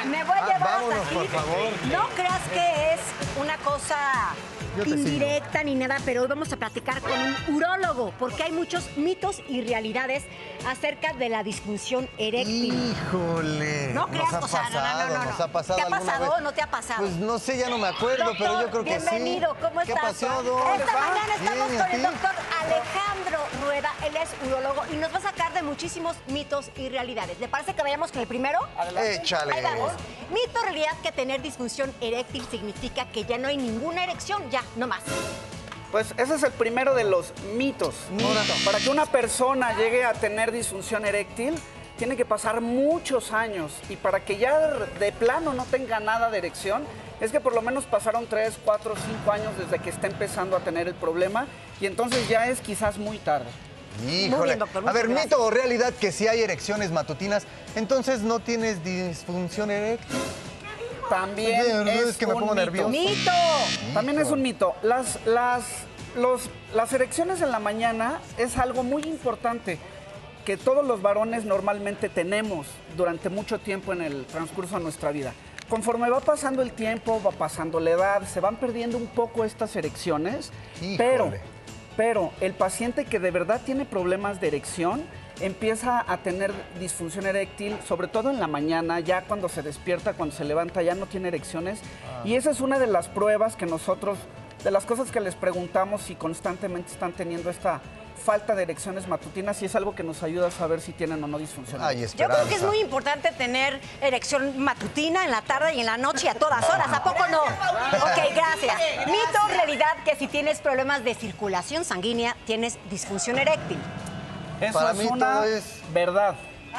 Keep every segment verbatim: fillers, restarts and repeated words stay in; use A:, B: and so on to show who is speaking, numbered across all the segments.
A: Me voy a llevar
B: Ah, vámonos,
A: hasta aquí.
B: por favor.
A: No creas que es una cosa
B: Yo te
A: indirecta ni nada, pero hoy vamos a platicar con un urólogo, porque hay muchos mitos y realidades acerca de la disfunción eréctil.
B: Híjole.
A: No creas,
B: nos ha
A: o sea, no,
B: pasado,
A: no, no, no.
B: nos ha pasado
A: ¿Te ha
B: alguna
A: pasado
B: vez.
A: o no te ha pasado?
B: Pues no sé, ya no me acuerdo,
A: Doctor,
B: pero yo creo que sí.
A: bienvenido, ¿cómo
B: ¿Qué
A: estás?
B: pasó, Doc?
A: Esta mañana estamos
B: Bien, ¿y a
A: con el
B: ti?
A: doctor Alejandro Rueda, él es urólogo y nos va a sacar de muchísimos mitos y realidades. ¿Le parece que vayamos con el primero?
B: Échale.
A: Ahí vamos. Mito o realidad que tener disfunción eréctil significa que ya no hay ninguna erección, ya, no más.
C: Pues ese es el primero de los mitos. Para que una persona llegue a tener disfunción eréctil, tiene que pasar muchos años. Y para que ya de plano no tenga nada de erección, es que por lo menos pasaron tres, cuatro, cinco años desde que está empezando a tener el problema. Y entonces ya es quizás muy tarde.
B: Híjole.
A: Muy bien, doctor,
B: a
A: muchas
B: ver,
A: gracias.
B: mito o realidad que si hay erecciones matutinas, entonces no tienes disfunción eréctil.
C: También
B: Oye,
C: es,
B: es que me
C: un
B: pongo
C: mito.
B: nervioso.
A: ¡Mito!
C: También es un mito. Las, las, los, las erecciones en la mañana es algo muy importante que todos los varones normalmente tenemos durante mucho tiempo en el transcurso de nuestra vida. Conforme va pasando el tiempo, va pasando la edad, se van perdiendo un poco estas erecciones,
B: Híjole.
C: pero, pero el paciente que de verdad tiene problemas de erección empieza a tener disfunción eréctil, sobre todo en la mañana, ya cuando se despierta, cuando se levanta, ya no tiene erecciones. Y esa es una de las pruebas que nosotros, de las cosas que les preguntamos si constantemente están teniendo esta falta de erecciones matutinas, y es algo que nos ayuda a saber si tienen o no disfunción.
B: Ay,
A: Yo
B: esperanza.
A: creo que es muy importante tener erección matutina en la tarde y en la noche y a todas horas. ¿A poco no? Ok, gracias. Mito o realidad que si tienes problemas de circulación sanguínea, tienes disfunción eréctil.
C: Eso
B: Para
C: es
B: mí
C: una
B: todo es-
C: verdad.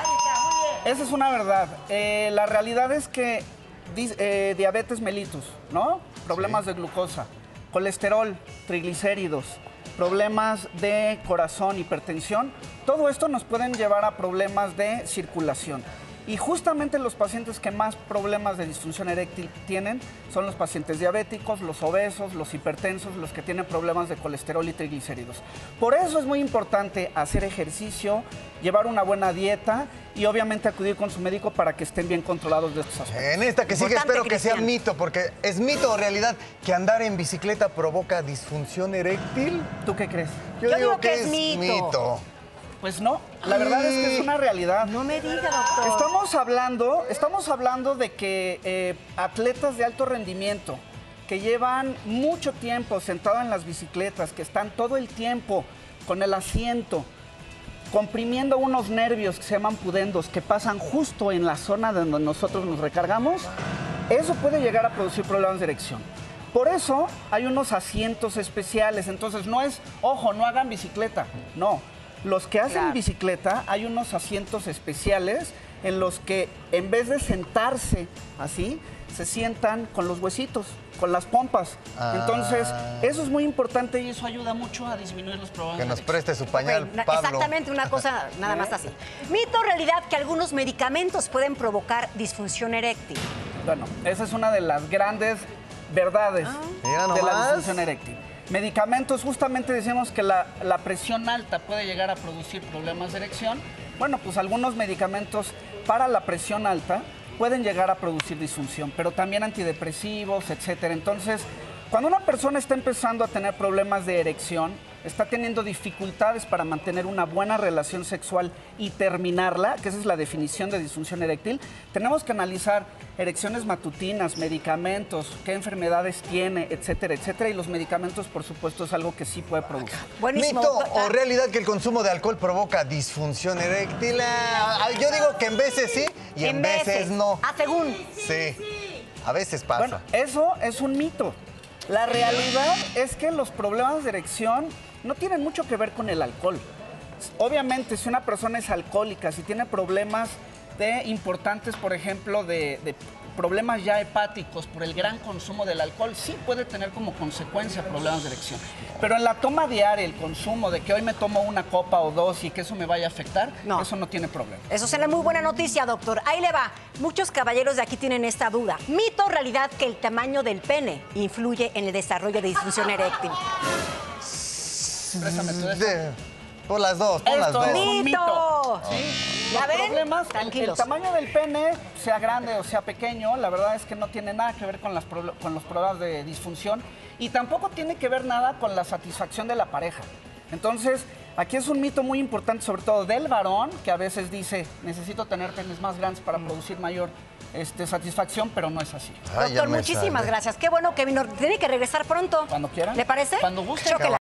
C: Esa es una verdad. Eh, la realidad es que dis- eh, diabetes mellitus, ¿no? Problemas
B: Sí.
C: de glucosa, colesterol, triglicéridos, problemas de corazón, hipertensión, todo esto nos pueden llevar a problemas de circulación. Y justamente los pacientes que más problemas de disfunción eréctil tienen son los pacientes diabéticos, los obesos, los hipertensos, los que tienen problemas de colesterol y triglicéridos. Por eso es muy importante hacer ejercicio, llevar una buena dieta y obviamente acudir con su médico para que estén bien controlados de estos aspectos.
B: En esta que sigue
A: Importante,
B: espero que sea
A: Cristian.
B: mito, porque es mito o realidad que andar en bicicleta provoca disfunción eréctil.
C: ¿Tú qué crees?
A: Yo digo que es mito.
C: Pues no, la verdad es que es una realidad.
A: No me diga, doctor.
C: Estamos hablando, estamos hablando de que eh, atletas de alto rendimiento que llevan mucho tiempo sentados en las bicicletas, que están todo el tiempo con el asiento, comprimiendo unos nervios que se llaman pudendos, que pasan justo en la zona donde nosotros nos recargamos, eso puede llegar a producir problemas de erección. Por eso hay unos asientos especiales, entonces no es, ojo, no hagan bicicleta, no. Los que hacen
A: Claro.
C: bicicleta, hay unos asientos especiales en los que en vez de sentarse así, se sientan con los huesitos, con las pompas.
B: Ah.
C: Entonces, eso es muy importante y eso ayuda mucho a disminuir los problemas.
B: Que
C: de
B: nos
C: erección.
B: preste su pañal,
A: Ok, na-
B: Pablo.
A: Exactamente, una cosa nada más así. Mito o realidad que algunos medicamentos pueden provocar disfunción eréctil.
C: Bueno, esa es una de las grandes verdades
B: Mira
C: de la
B: nomás.
C: disfunción eréctil. Medicamentos, justamente decimos que la, la presión alta puede llegar a producir problemas de erección. Bueno, pues algunos medicamentos para la presión alta pueden llegar a producir disfunción, pero también antidepresivos, etcétera. Entonces, cuando una persona está empezando a tener problemas de erección, está teniendo dificultades para mantener una buena relación sexual y terminarla, que esa es la definición de disfunción eréctil, tenemos que analizar erecciones matutinas, medicamentos, qué enfermedades tiene, etcétera, etcétera. Y los medicamentos, por supuesto, es algo que sí puede producir.
A: Buenísimo.
B: ¿Mito
A: doctor.
B: o realidad que el consumo de alcohol provoca disfunción eréctil? Ah, yo digo que en veces sí y en, veces, no.
A: Ah, según.
B: Sí, a veces pasa.
C: Bueno, eso es un mito. La realidad es que los problemas de erección no tienen mucho que ver con el alcohol. Obviamente, si una persona es alcohólica, si tiene problemas de importantes, por ejemplo, de, de problemas ya hepáticos por el gran consumo del alcohol, sí puede tener como consecuencia problemas de erección. Pero en la toma diaria, el consumo de que hoy me tomo una copa o dos y que eso me vaya a afectar,
A: No.
C: eso no tiene problema.
A: Eso será muy buena noticia, doctor. Ahí le va. Muchos caballeros de aquí tienen esta duda. ¿Mito o realidad que el tamaño del pene influye en el desarrollo de disfunción eréctil?
C: Préstame tu
B: De- por las dos, por las
C: Esto
B: dos.
C: es un
A: ¡Mito!
C: mito.
A: ¿Ya ven?
C: Problemas, el,
A: Tranquilos.
C: el tamaño del pene, sea grande o sea pequeño, la verdad es que no tiene nada que ver con, las, pro- con los problemas de disfunción y tampoco tiene que ver nada con la satisfacción de la pareja. Entonces, aquí es un mito muy importante, sobre todo del varón, que a veces dice, necesito tener penes más grandes para producir mayor este, satisfacción, pero no es así.
B: Ay, ya
A: Doctor,
B: me
A: muchísimas
B: sale.
A: gracias. Qué bueno que vino. Tiene que regresar pronto.
C: Cuando quieran.
A: ¿Le parece?
C: Cuando guste.
A: Chóquela.